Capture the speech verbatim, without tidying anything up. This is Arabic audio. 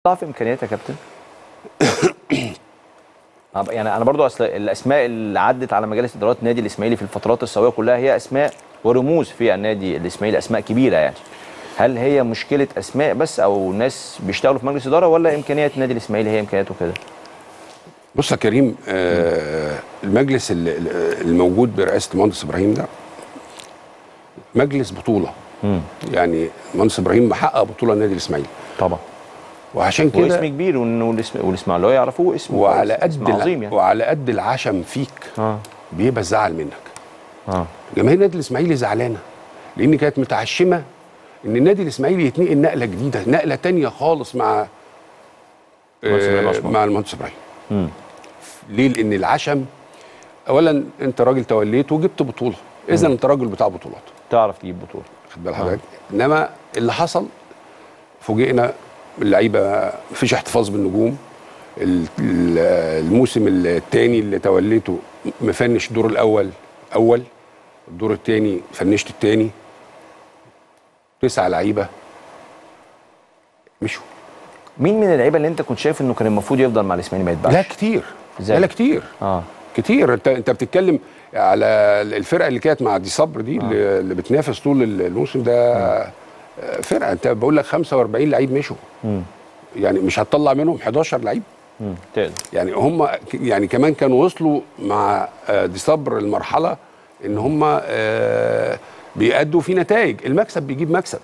ضعف امكانيات يا كابتن. يعني انا برضو اصل الاسماء اللي عدت على مجالس ادارات النادي الاسماعيلي في الفترات السابقه كلها هي اسماء ورموز في النادي الاسماعيلي، اسماء كبيره يعني. هل هي مشكله اسماء بس او ناس بيشتغلوا في مجلس اداره، ولا امكانيات النادي الاسماعيلي هي امكانياته كده؟ بص يا كريم، آه المجلس الموجود برئاسه المهندس ابراهيم ده مجلس بطوله. مم. يعني المهندس ابراهيم محقق بطوله النادي الاسماعيلي طبعا، وعشان كده واسم كبير، والاسماعيليه يعرفوه اسمه وعلى قد عظيم يعني. وعلى قد العشم فيك آه. بيبقى الزعل منك. اه جماهير النادي الاسماعيلي زعلانه لان كانت متعشمه ان النادي الاسماعيلي يتنقل نقله جديده، نقله ثانيه خالص مع آه مع المهندس ابراهيم. ليه؟ لان العشم اولا انت راجل توليت وجبت بطوله، اذا انت راجل بتاع بطولات، تعرف تجيب بطوله، خد بال حضرتك. آه. انما اللي حصل فوجئنا اللعيبه مفيش احتفاظ بالنجوم. الموسم الثاني اللي توليته مفنش الدور الاول اول، الدور الثاني فنشت الثاني، تسع لعيبه مشوا. مين من اللعيبه اللي انت كنت شايف انه كان المفروض يفضل مع الاسماعيلي ما يتباعش؟ لا كتير، لا, لا كتير اه كتير. انت انت بتتكلم على الفرقه اللي كانت مع دي صبر دي، آه. اللي بتنافس طول الموسم ده. آه. فرقه، انت بقول لك خمسة وأربعين لعيب مشوا. مم. يعني مش هتطلع منهم حداشر لعيب. تقدر يعني هم يعني كمان كانوا وصلوا مع دي صبر المرحله ان هم بيأدوا في نتائج، المكسب بيجيب مكسب.